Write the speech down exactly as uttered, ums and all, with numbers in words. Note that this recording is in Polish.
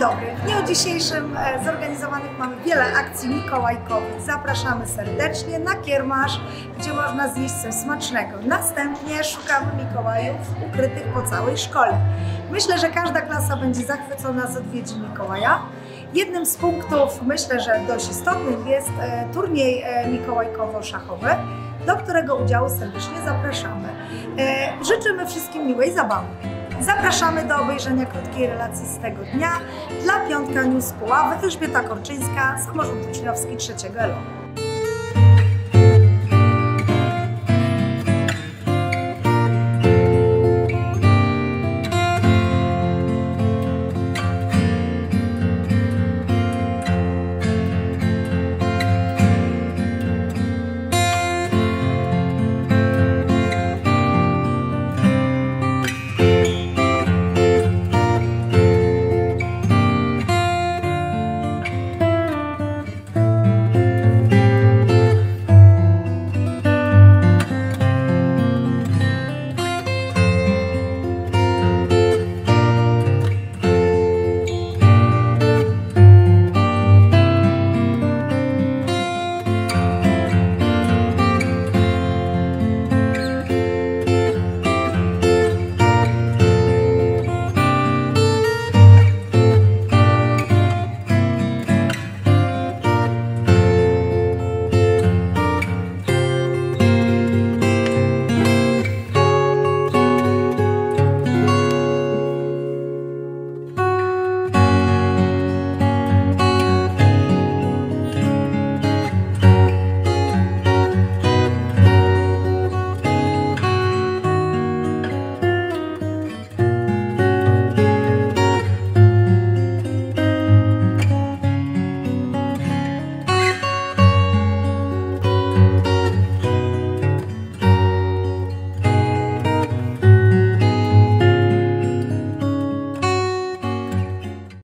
dobry. W dniu dzisiejszym zorganizowanych mamy wiele akcji mikołajkowych. Zapraszamy serdecznie na kiermasz, gdzie można zjeść coś smacznego. Następnie szukamy Mikołajów ukrytych po całej szkole. Myślę, że każda klasa będzie zachwycona z odwiedzin Mikołaja. Jednym z punktów, myślę, że dość istotnych, jest turniej mikołajkowo-szachowy, do którego udziału serdecznie zapraszamy. Życzymy wszystkim miłej zabawy. Zapraszamy do obejrzenia krótkiej relacji z tego dnia. Dla Piątka News Puławy Elżbieta Korczyńska, samorząd uczniowski trzeciego L O.